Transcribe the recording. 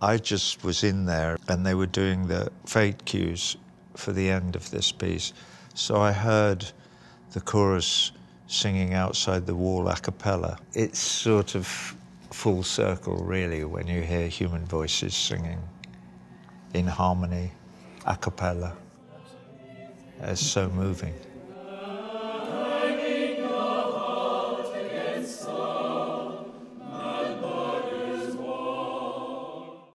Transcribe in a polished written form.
I just was in there and they were doing the fade cues for the end of this piece. So I heard the chorus singing outside the wall a cappella. It's sort of full circle, really, when you hear human voices singing in harmony, a cappella. It's so moving.